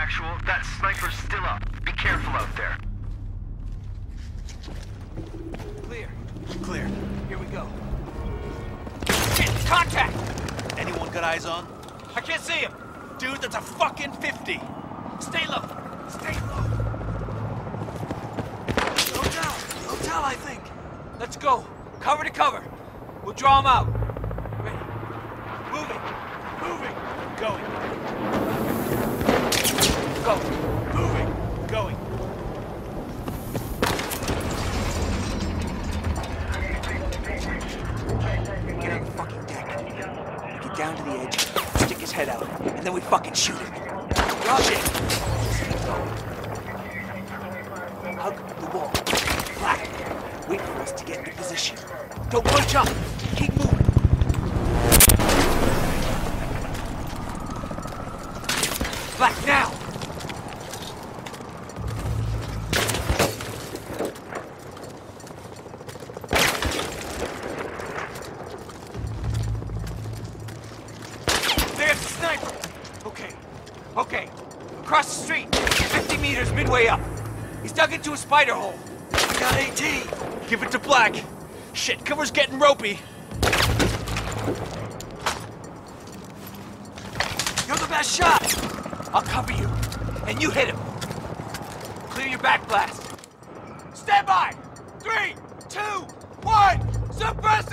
Actual, that sniper's still up. Be careful out there. Clear. Clear. Here we go. Shit! Contact! Anyone got eyes on? I can't see him! Dude, that's a fucking 50! Stay low! Stay low! Hotel, I think! Let's go! Cover to cover! We'll draw him out! Ready? Moving! Moving! Going! Go! Moving! Going! Get on the fucking deck. We get down to the edge, stick his head out, and then we fucking shoot him. Rush it! Hug the wall. Black. Wait for us to get into position. Don't bunch up! Keep moving! Black now! There's the sniper! Okay. Across the street, 50 meters midway up. He's dug into a spider hole. I got AT! Give it to Black! Shit, cover's getting ropey! You're the best shot! I'll cover you, and you hit him. Clear your back blast. Stand by! 3, 2, 1, suppress